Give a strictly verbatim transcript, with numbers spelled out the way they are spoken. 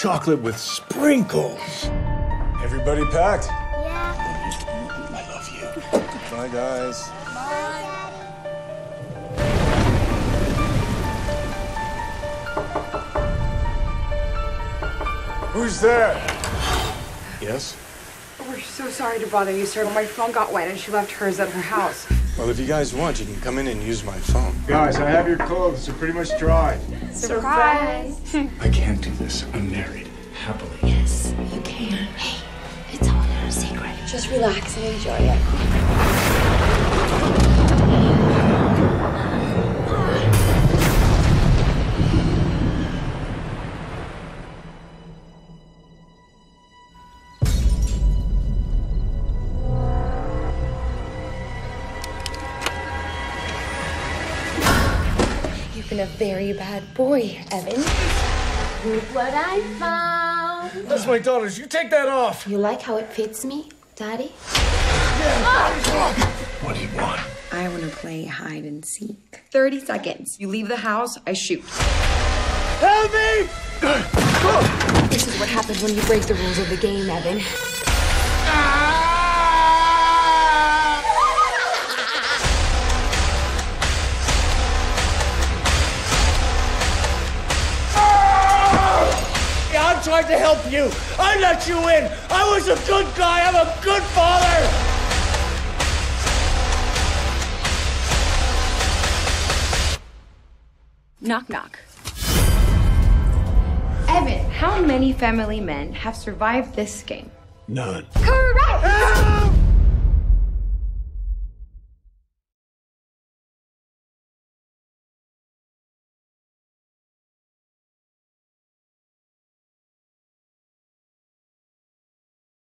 chocolate with sprinkles. Everybody packed? Yeah. I love you. Bye, guys. Bye. Who's there? Yes? We're so sorry to bother you, sir, but my phone got wet and she left hers at her house. Well, if you guys want, you can come in and use my phone. Guys, I have your clothes. They're pretty much dry. Surprise! I can't do this. I'm married. Happily. Yes, you can. Hey, it's all our secret. Just relax and enjoy it. You've been a very bad boy, Evan. Look what I found. That's my daughter's. You take that off. You like how it fits me, Daddy? What do you want? I want to play hide and seek. thirty seconds. You leave the house, I shoot. Help me! This is what happens when you break the rules of the game, Evan. I'm trying to help you. I let you in. I was a good guy. I'm a good father. Knock, knock. Evan, how many family men have survived this game? None. Correct!